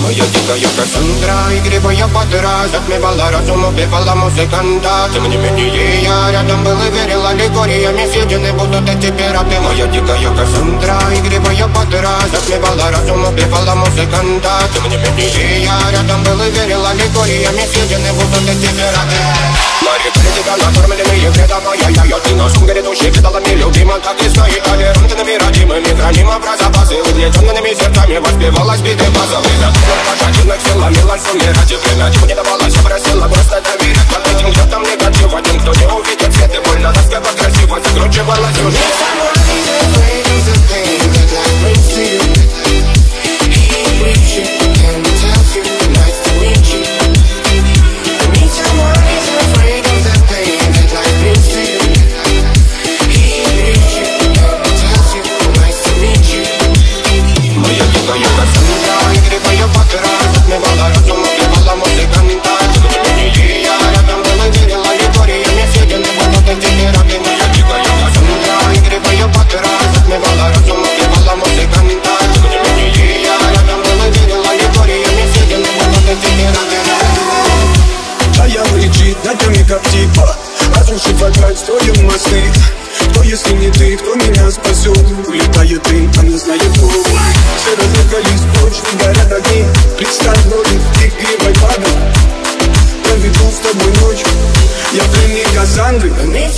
Моя дикая Кассандра, игривая подра, затмевала разум, убивала музыканта. Тем не менее я рядом был и верил аллегориями, съедены будут эти пираты. Моя дикая Кассандра, игривая подра, затмевала разум, убивала музыканта. Тем не менее я рядом был и верил аллегориями, съедены будут эти пираты. Нарекали тебя накормленные предавая я ты носом грядущий кидалами любима, так и стоит толерантными родимыми, храним про запасы угнетенными сердцами, воспевалась биты базовые. Пожатинных силами лансуме ради время, чего не давалось, просила просто доверять. Под этим где-то негатив, один, кто не увидит свет и больно, тоска красиво закручивалась сюжет. Как типа, разрушив опять строим мосты. Кто, если не ты, кто меня спасет? Улетает дым, а не знает кто. Все разыгрались прочь, не горят огни. Представь ноги, игривой падай. Проведу с тобой ночь, я пленник Кассандры.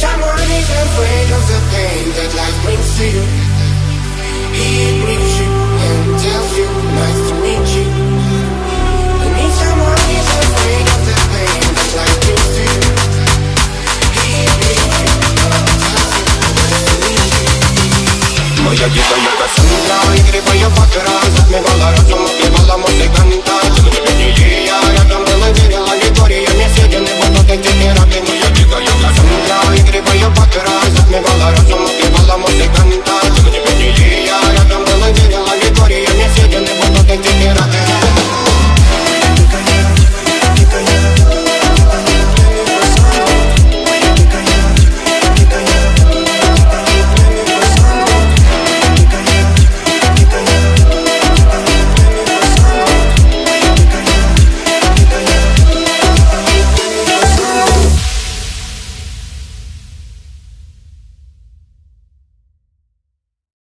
Моя дикая Кассандра, игривая подра, затмевала разум, убивала музыканта. Тем не менее я рядом был и верил аллегориями, съедены будут эти пираты. Моя дикая Кассандра, игривая подра, затмевала разум, убивала музыканта.